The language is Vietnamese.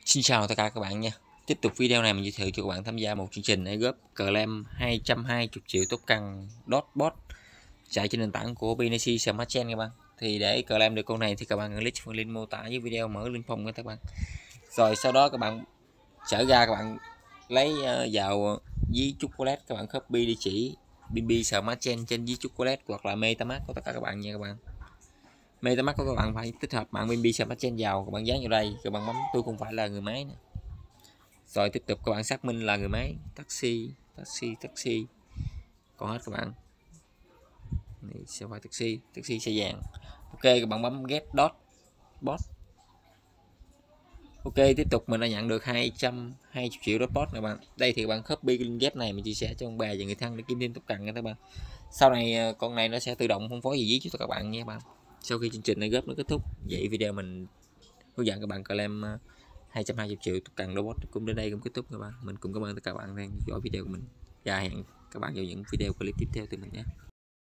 Xin chào tất cả các bạn nha. Tiếp tục video này mình giới thiệu cho các bạn tham gia một chương trình để góp claim 220 triệu token DotBot chạy trên nền tảng của Binance Smart Chain các bạn. Thì để claim được con này thì các bạn click phần link mô tả dưới video, mở link phòng các bạn. Rồi sau đó các bạn trở ra, các bạn lấy vào ví chocolate, các bạn copy địa chỉ BNB Smart Chain trên ví chocolate hoặc là MetaMask của tất cả các bạn nha các bạn. MetaMask của các bạn phải tích hợp mạng BNB Smart Chain vào, các bạn dán vào đây, các bạn bấm tôi không phải là người máy nè. Rồi tiếp tục các bạn xác minh là người máy, taxi còn hết các bạn. Này sẽ phải taxi xe vàng. Ok, các bạn bấm get dot bot. Ok, tiếp tục mình đã nhận được 220 triệu dot bot các bạn. Đây thì các bạn copy link ghép này mình chia sẻ cho ông bà và người thân để kiếm thêm token nha các bạn. Sau này con này nó sẽ tự động phân phối gì cho các bạn nha các bạn. Sau khi chương trình này góp nó kết thúc, vậy video mình hướng dẫn các bạn claim 220 triệu token robot cũng đến đây cũng kết thúc các bạn. Mình cũng cảm ơn tất cả các bạn đang dõi video của mình và hẹn các bạn vào những video clip tiếp theo từ mình nhé.